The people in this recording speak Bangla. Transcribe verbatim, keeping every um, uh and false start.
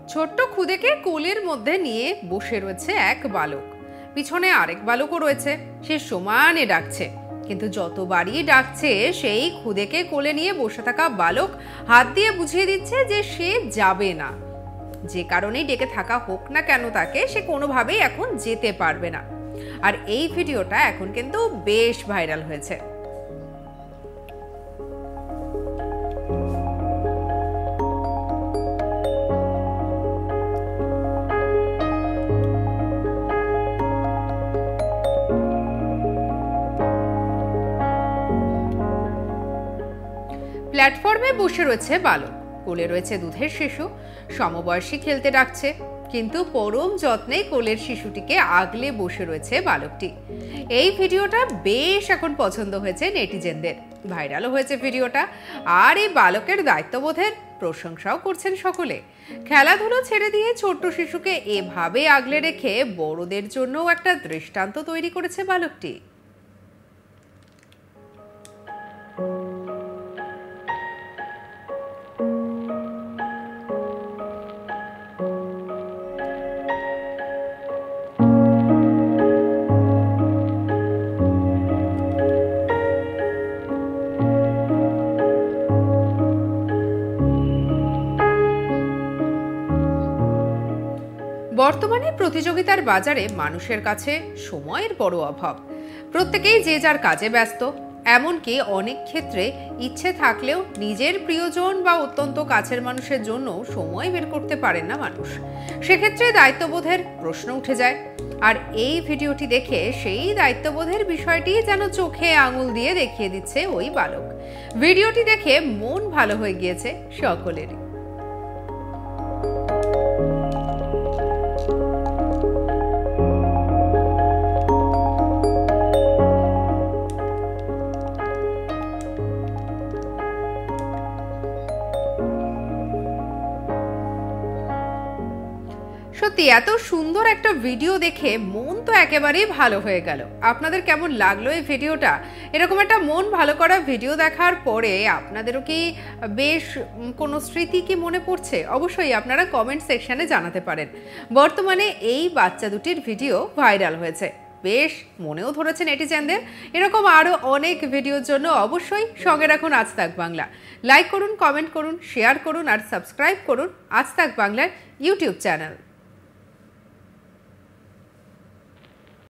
ছোট্ট খুদেকে কোলের মধ্যে নিয়ে বসে রয়েছে এক বালক। পিছনে আরেক বালকও রয়েছে, সে সমানে ডাকছে, কিন্তু যতবারই ডাকছে সেই খুদেকে কোলে নিয়ে বসে থাকা বালক হাত দিয়ে বুঝিয়ে দিচ্ছে যে সে যাবে না। যে কারণেই ডেকে থাকা হোক না কেন তাকে, সে কোনোভাবেই এখন যেতে পারবে না। আর এই ভিডিওটা এখন কিন্তু বেশ ভাইরাল হয়েছে। প্ল্যাটফর্মে বসে রয়েছে বালক, কোলে রয়েছে দুধের শিশু, সমবয়সী খেলতে ডাকছে, কিন্তু পরম যত্নে কোলের শিশুটিকে আগলে বসে রয়েছে বালকটি। এই ভিডিওটা বেশ এখন পছন্দ হয়েছে নেটিজেনদের, ভাইরালও হয়েছে ভিডিওটা। আর এই বালকের দায়িত্ববোধের প্রশংসাও করছেন সকলে। খেলাধুলো ছেড়ে দিয়ে ছোট্ট শিশুকে এভাবে আগলে রেখে বড়দের জন্যও একটা দৃষ্টান্ত তৈরি করেছে বালকটি। বর্তমানে প্রতিযোগিতার বাজারে মানুষের কাছে সময়ের বড় অভাব। প্রত্যেকেই যে যার কাজে ব্যস্ত, এমনকি অনেক ক্ষেত্রে ইচ্ছে থাকলেও নিজের প্রিয়জন বা অত্যন্ত কাছের মানুষের জন্য সময় বের করতে পারেন না মানুষ। সেক্ষেত্রে দায়িত্ববোধের প্রশ্ন উঠে যায়। আর এই ভিডিওটি দেখে সেই দায়িত্ববোধের বিষয়টি যেন চোখে আঙুল দিয়ে দেখিয়ে দিচ্ছে ওই বালক। ভিডিওটি দেখে মন ভালো হয়ে গিয়েছে সকলেরই। সত্যি এত সুন্দর একটা ভিডিও দেখে মন তো একেবারেই ভালো হয়ে গেল। আপনাদের কেমন লাগলো এই ভিডিওটা? এরকম একটা মন ভালো করা ভিডিও দেখার পরে আপনাদেরও কি বেশ কোনো স্মৃতি কি মনে পড়ছে? অবশ্যই আপনারা কমেন্ট সেকশনে জানাতে পারেন। বর্তমানে এই বাচ্চা দুটির ভিডিও ভাইরাল হয়েছে, বেশ মনেও ধরেছে নেটিজেনদের। এরকম আরও অনেক ভিডিওর জন্য অবশ্যই সঙ্গে রাখুন আজ তাক বাংলা। লাইক করুন, কমেন্ট করুন, শেয়ার করুন আর সাবস্ক্রাইব করুন আজ তাক বাংলার ইউটিউব চ্যানেল।